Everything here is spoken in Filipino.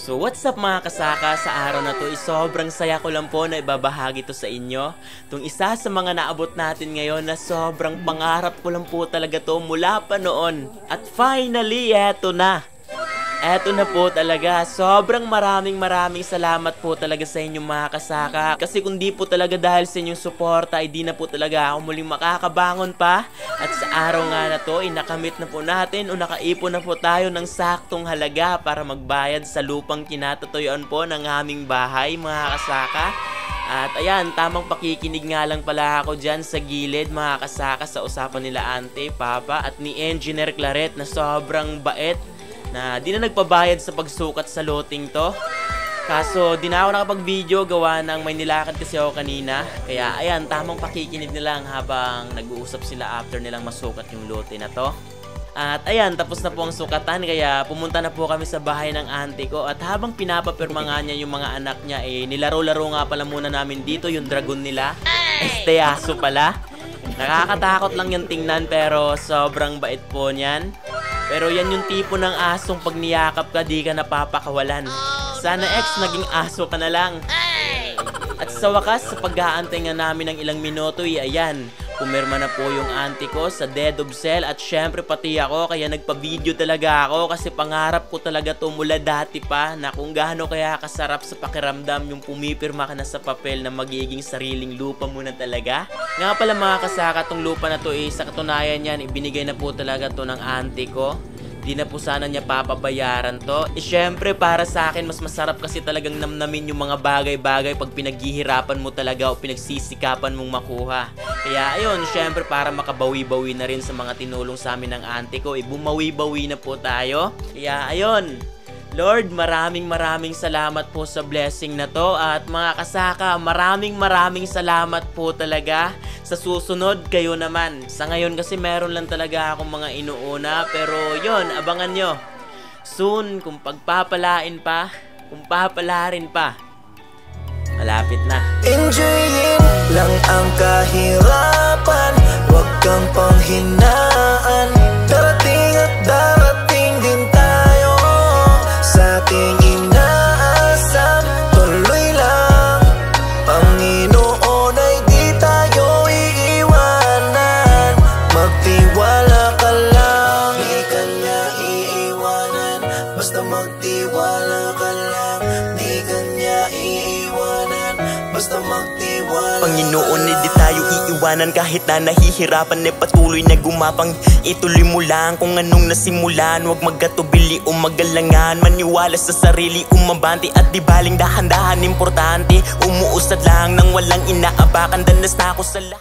So what's up mga kasaka, sa araw na to sobrang saya ko lang po na ibabahagi to sa inyo. Itong isa sa mga naabot natin ngayon na sobrang pangarap ko lang po talaga to mula pa noon. At finally, eto na. Eto na po talaga. Sobrang maraming salamat po talaga sa inyong mga kasaka. Kasi kung di po talaga dahil sa inyong suporta, ay di na po talaga ako muling makakabangon pa. At sa araw nga na to, nakamit na po natin o nakaipon na po tayo ng saktong halaga para magbayad sa lupang kinatutuyuan po ng aming bahay mga kasaka. At ayan, tamang pakikinig nga lang pala ako dyan sa gilid mga kasaka sa usapan nila Ante, Papa at ni Engineer Claret na sobrang bait na di na nagpabayad sa pagsukat sa loting to. Kaso di na ako nakapag-video gawa ng may nilakad kasi ako kanina. Kaya ayan, tamang pakikinig na lang habang nag-uusap sila after nilang masukat yung lote na to. At ayan, tapos na po ang sukatan kaya pumunta na po kami sa bahay ng auntie ko. At habang pinapapirma nga niya yung mga anak niya, nilaro-laro nga pala muna namin dito yung dragon nila. Esteaso pala. Nakakatakot lang yung tingnan pero sobrang bait po niyan. Pero yan yung tipo ng asong pag niyakap ka, di ka napapakawalan. Sana naging aso ka na lang. At sa wakas, sa pag-aantay nga namin ng ilang minuto, ayan, pumirma na po yung auntie ko sa dead of cell. At syempre pati ako, kaya nagpa-video talaga ako. Kasi pangarap ko talaga to mula dati pa na kung gaano kaya kasarap sa pakiramdam yung pumipirma ka na sa papel na magiging sariling lupa mo na talaga. Nga pala mga kasaka, tong lupa na to sa katunayan yan, ibinigay na po talaga to ng auntie ko. Di na po sana niya papabayaran to. Syempre para sa akin mas masarap kasi talagang namnamin yung mga bagay-bagay pag pinaghihirapan mo talaga o pinagsisikapan mong makuha. Kaya ayun, syempre para makabawi-bawi na rin sa mga tinulong sa amin ng auntie ko, bumawi-bawi na po tayo. Kaya ayun, Lord, maraming salamat po sa blessing na to. At mga kasaka, maraming salamat po talaga. Sa susunod, kayo naman. Sa ngayon kasi meron lang talaga akong mga inuuna. Pero yon, abangan nyo. Soon, kung pagpapalain pa, kung papalarin pa, malapit na. Enjoyin lang ang kahirapan, huwag kang panghinaan. Darating at darating din tayo sa ating inaasam. Tuloy lang, Panginoon ay di tayo iiwanan. Magtiwala ka lang, di ka niya iiwanan. Basta magtiwala ka lang, di ka niya iiwanan. Basta magtiwala. Panginoon, di tayo iiwanan kahit na nahihirapan, patuloy na gumapang. Ituloy mo lang kung anong nasimulan. Huwag magkatubili o magalangan. Maniwala sa sarili, umabante at di baling dahan-dahan. Importante, umuusad lang nang walang inaapakan. Danas na ako sa lahat.